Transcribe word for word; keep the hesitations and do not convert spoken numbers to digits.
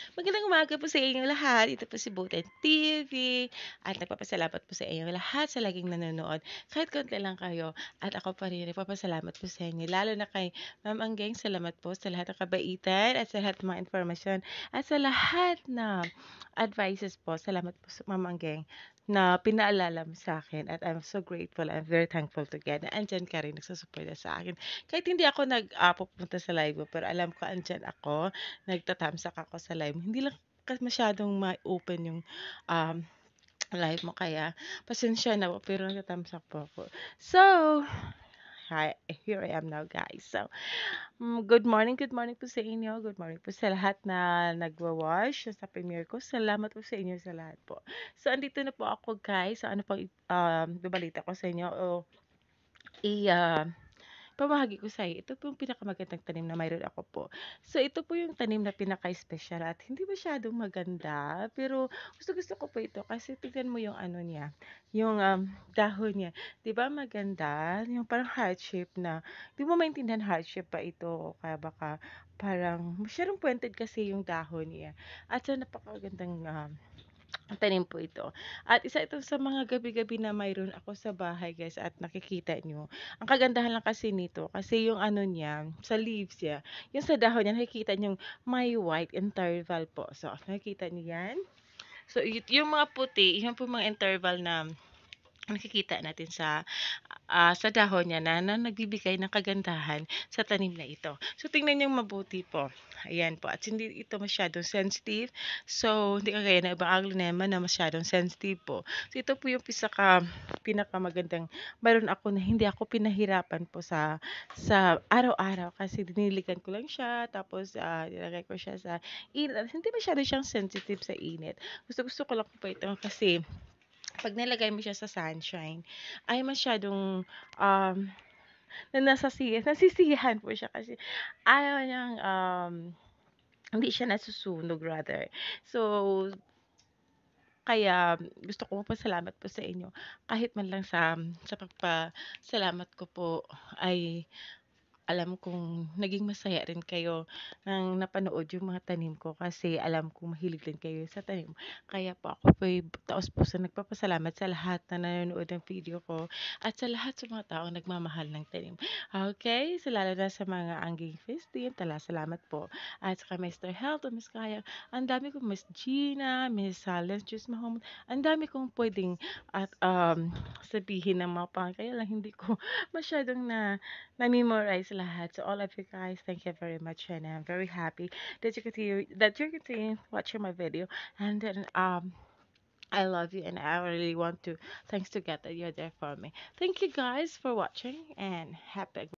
Magandang umaga po sa inyong lahat. Ito po si Boten T V at nagpapasalamat po sa inyong lahat sa laging nanonood. Kahit konti lang kayo at ako pa rin nagpapasalamat po sa inyo. Lalo na kay Ma'am Anggeng, salamat po sa lahat ng kabaitan at sa lahat ng mga informasyon at sa lahat na advices po. Salamat po sa Ma'am Anggeng na pinaalala mo sa akin at I'm so grateful. I'm very thankful to God na andyan ka rin nagsusuporta sa akin. Kahit hindi ako nag ah, pupunta sa live mo, pero alam ko andyan ako nagtatamsak ako sa live mo. Hindi lang kasi masyadong ma-open yung, um, live mo kaya pasensya na po pero nagtatamsak po ako. So, hi, here I am now guys. So, hmm, good morning, good morning po sa inyo. Good morning po sa lahat na nagwa-watch sa premiere ko. Salamat po sa inyo sa lahat po. So, andito na po ako guys. So, ano pang um, babalita ko sa inyo o i ah pamahagi ko sa'yo, ito po yung pinakamagandang tanim na mayroon ako po. So, ito po yung tanim na pinaka-espesyal at hindi masyadong maganda, pero gusto-gusto ko po ito kasi tignan mo yung ano niya, yung um, dahon niya. 'Di ba maganda? Yung parang heart shape na, 'di mo maintindihan heart shape ba ito o kaya baka parang masyadong pointed kasi yung dahon niya. At sa napakagandang um, tanim po ito. At isa ito sa mga gabi-gabi na mayroon ako sa bahay guys at nakikita nyo. Ang kagandahan lang kasi nito, kasi yung ano niya, sa leaves niya, yung sa dahon niya, nakikita nyo may white interval po. So, nakikita nyo yan? So, y- yung mga puti, yun po mga interval na nakikita natin sa ah, sa dahon niya na, na nagbibigay ng kagandahan sa tanim na ito. So, tingnan niyong mabuti po. Ayan po. At hindi ito masyadong sensitive. So, hindi kagaya ng ibang aglonema na masyadong sensitive po. So, ito po yung pisaka, pinakamagandang mayroon ako na hindi ako pinahirapan po sa sa araw-araw kasi diniligan ko lang siya tapos ah, nilagay ko siya sa init at hindi masyado siyang sensitive sa init. Gusto-gusto ko lang po ito kasi 'pag nilagay mo siya sa sunshine, ay masyadong, um, na nasasi nasisiyahan po siya kasi ayaw niyang, um, hindi siya nasusunog rather. So, kaya gusto ko magpasalamat po sa inyo kahit man lang sa sa pagpasalamat ko po ay alam kong naging masaya rin kayo ng napanood yung mga tanim ko kasi alam kong mahilig din kayo sa tanim. Kaya po ako po'y taos-puso nagpapasalamat sa lahat na nanonood ng video ko at sa lahat sa mga taong nagmamahal ng tanim. Okay? So lalo na sa mga Angging Fest team, tala salamat po. At saka Mister Health o Miss Kaya, ang dami kong Miss Gina, Miss Silence, Just Mahommed, ang dami kong pwedeng at um, sabihin ng mga pang kaya lang hindi ko masyadong na na-memorize lahat. So all of you guys, thank you very much and I'm very happy that you continue that you continue watching my video and then um I love you and I really want to thanks to God that you're there for me. Thank you guys for watching and happy